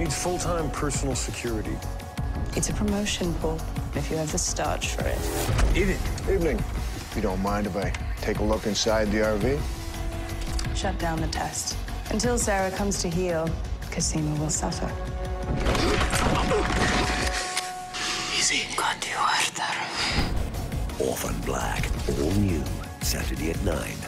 needs full-time personal security. It's a promotion, Paul, if you have the starch for it. Evening. Evening. If you don't mind if I take a look inside the RV? Shut down the test. Until Sarah comes to heal, Casino will suffer. Easy. God, you are there. Orphan Black, all new, Saturday at 9.